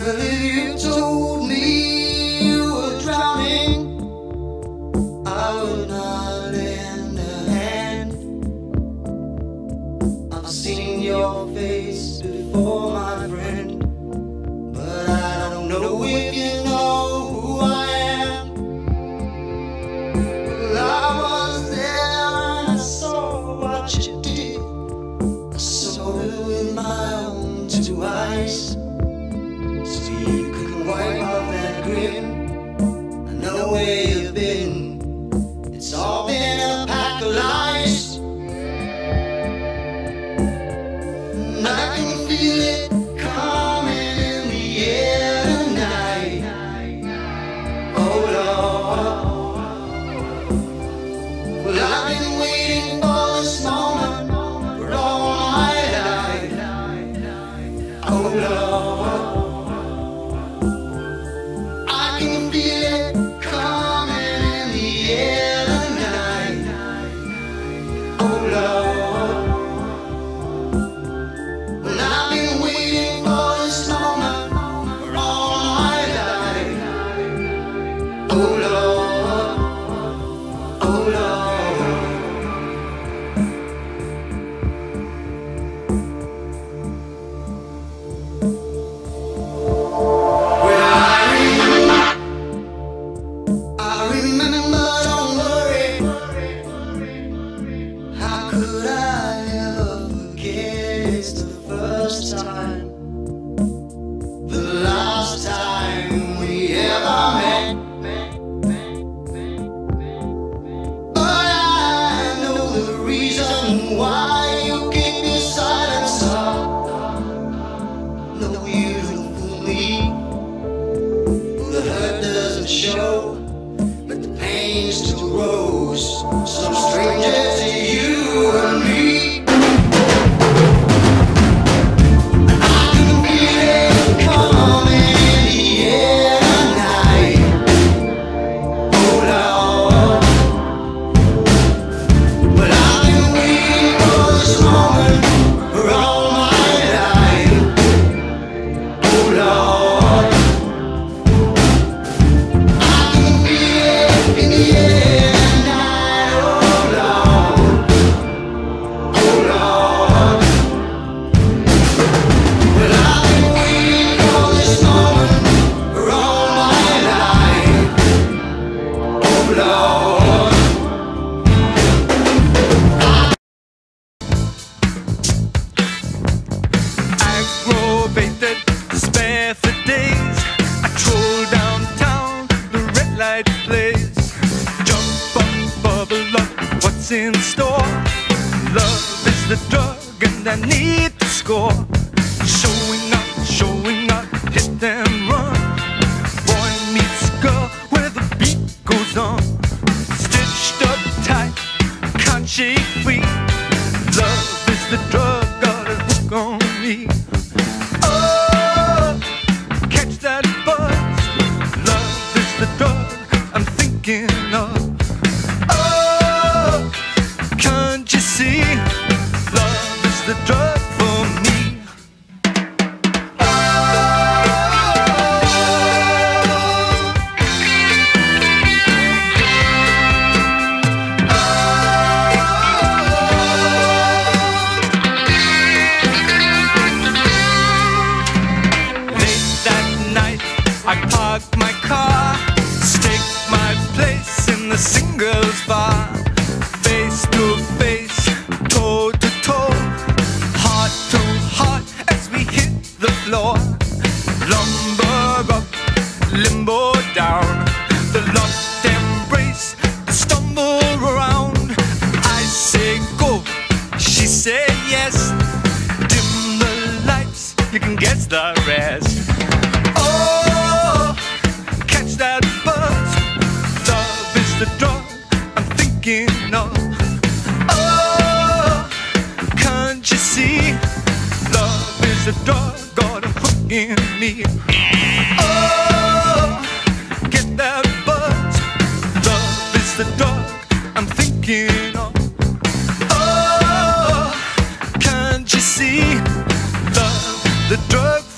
Well, if you told me you were drowning, I would not lend a hand. I've seen your face before, my friend, but I don't know if you know who I am. Well, I was there and I saw what you did. I saw it with my own two eyes. So you could wipe off that grin. I know where you've been. It's all been a pack of lies. And I can feel it coming in the air tonight. Oh Lord. Well, I've been waiting for this moment for all my life. Oh Lord. I can feel it coming in the air tonight. Oh Lord. Well, I've been waiting for this moment for all my life. Oh Lord. Oh Lord. I remember, don't worry. How could I ever forget? It's the first time, the last time we ever met. But I know the reason why you keep your silence up. No, you don't fool me. The hurt doesn't show, but the pain still grows. Some stranger to you and me. I can feel it coming in the air tonight. Oh Lord. But I've been waiting for this moment for all my life. Oh Lord. I can feel it in the air tonight. Oh Lord. Oh Lord. Well, I've been waiting for this moment for all my life. Oh Lord. Aggravated, spare for days. I troll downtown, the red light plays. Jump up, bubble up, what's in store? Love is the drug and I need to score. Showing up, hit and run. Boy meets girl where the beat goes on. Stitched up tight, can't shake free. Love is the drug, got a hook on me. Oh, catch that buzz. Love is the drug I'm thinking of. Oh, can't you see? Love is the drug for me. I park my car, stake my place in the singles bar. Face to face, toe to toe, heart to heart as we hit the floor. Lumber up, limbo down, the locked embrace, the stumble around. I say go, she say yes. Dim the lights, you can guess the rest. That buzz, love is the drug I'm thinking of. Oh, can't you see? Love is the drug, got a hook in me. Oh, get that buzz, love is the drug I'm thinking of. Oh, can't you see? Love, the drug